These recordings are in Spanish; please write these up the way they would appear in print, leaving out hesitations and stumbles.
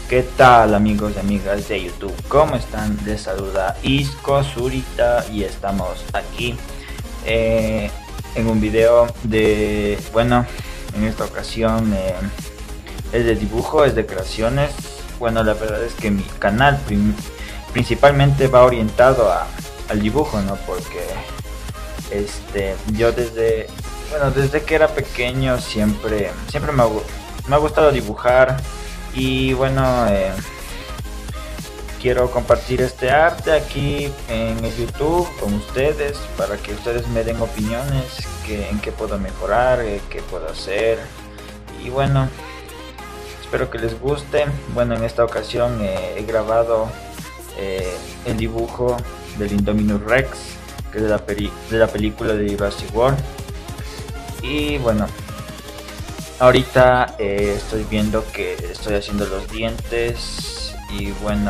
¿Qué tal, amigos y amigas de YouTube? ¿Cómo están? Les saluda Isco Zurita y estamos aquí en un video de, bueno, en esta ocasión es de dibujo, es de creaciones. Bueno, la verdad es que mi canal principalmente va orientado al dibujo, ¿no? Porque yo desde que era pequeño siempre me ha gustado dibujar. Y bueno, quiero compartir este arte aquí en el YouTube con ustedes para que ustedes me den opiniones, en qué puedo mejorar, qué puedo hacer. Y bueno, espero que les guste. Bueno, en esta ocasión he grabado el dibujo del Indominus Rex, que es de la película de Jurassic World. Y bueno, ahorita estoy viendo que estoy haciendo los dientes y bueno,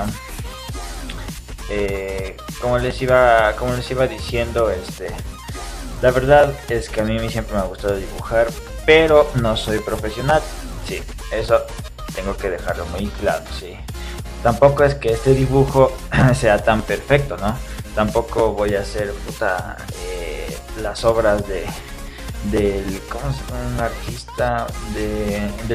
como les iba diciendo, la verdad es que a mí siempre me ha gustado dibujar, pero no soy profesional. Sí, eso tengo que dejarlo muy claro. Sí, tampoco es que este dibujo sea tan perfecto, ¿no? Tampoco voy a hacer las obras del un artista de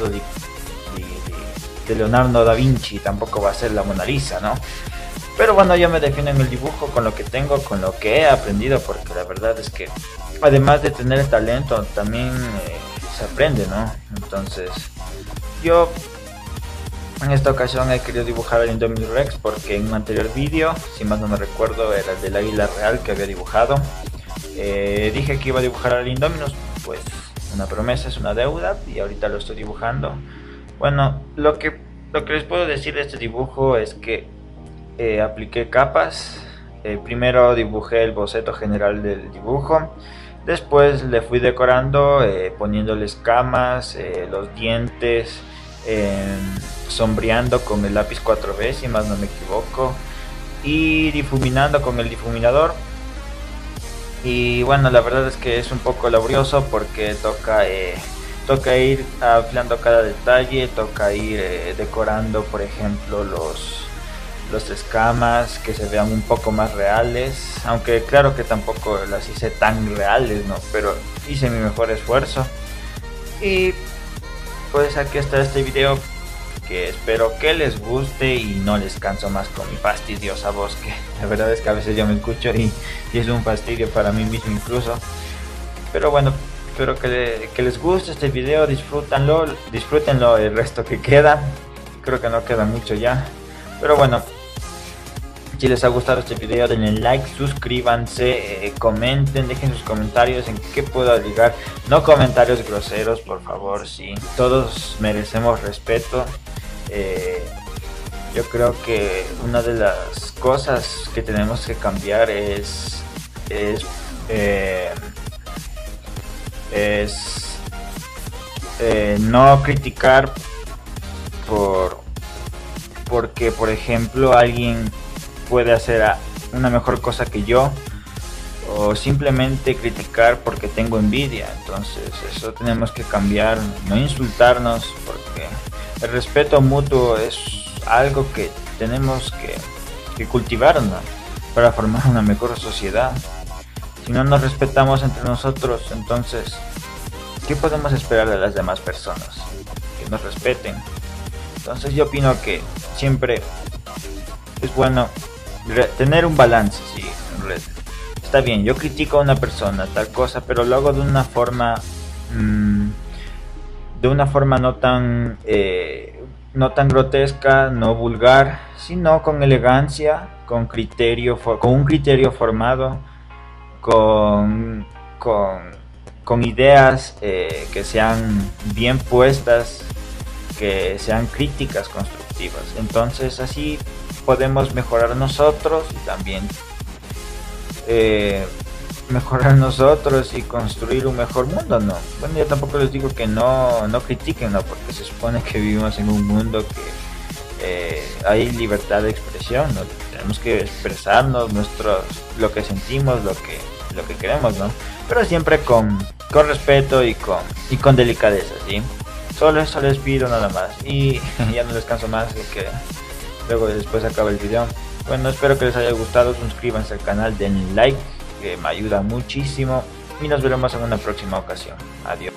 Leonardo da Vinci. Tampoco va a ser la Mona Lisa, ¿no? Pero bueno, yo me defiendo en el dibujo con lo que tengo, con lo que he aprendido, porque la verdad es que además de tener el talento también se aprende, ¿no? Entonces yo en esta ocasión he querido dibujar al Indominus Rex porque en un anterior vídeo, si más no me recuerdo, era el del águila real que había dibujado. Dije que iba a dibujar al Indominus, pues una promesa es una deuda y ahorita lo estoy dibujando. Bueno, lo que les puedo decir de este dibujo es que apliqué capas. Primero dibujé el boceto general del dibujo, después le fui decorando, poniéndole escamas, los dientes, sombreando con el lápiz 4B, si más no me equivoco, y difuminando con el difuminador. Y bueno, la verdad es que es un poco laborioso porque toca ir afilando cada detalle, toca ir decorando, por ejemplo, los escamas, que se vean un poco más reales, aunque claro que tampoco las hice tan reales, ¿no? Pero hice mi mejor esfuerzo. Y pues aquí está este video, que espero que les guste y no les canso más con mi fastidiosa voz, que la verdad es que a veces yo me escucho y es un fastidio para mí mismo incluso. Pero bueno, espero que les guste este video, disfrútenlo el resto que queda. Creo que no queda mucho ya, pero bueno, si les ha gustado este video denle like, suscríbanse, comenten, dejen sus comentarios en qué puedo agregar. No comentarios groseros, por favor, sí, todos merecemos respeto. Yo creo que una de las cosas que tenemos que cambiar es no criticar porque por ejemplo alguien puede hacer una mejor cosa que yo, o simplemente criticar porque tengo envidia. Entonces eso tenemos que cambiar, no insultarnos, porque el respeto mutuo es algo que tenemos que cultivar, ¿no? Para formar una mejor sociedad. Si no nos respetamos entre nosotros, entonces ¿qué podemos esperar de las demás personas? Que nos respeten. Entonces yo opino que siempre es bueno tener un balance, sí. Está bien, yo critico a una persona, tal cosa, pero lo hago de una forma no tan grotesca, no vulgar, sino con elegancia, con un criterio formado, con ideas que sean bien puestas, que sean críticas constructivas. Entonces así podemos mejorar nosotros y también mejorar nosotros y construir un mejor mundo, ¿no? Bueno, yo tampoco les digo que no critiquen, ¿no? Porque se supone que vivimos en un mundo que hay libertad de expresión, ¿no? Tenemos que expresarnos lo que sentimos, lo que queremos, ¿no? Pero siempre con respeto y con delicadeza, ¿sí? Solo eso les pido nada más. Y ya no descanso más, así que luego después acaba el video. Bueno, espero que les haya gustado. Suscríbanse al canal, denle like, que me ayuda muchísimo. Y nos veremos en una próxima ocasión. Adiós.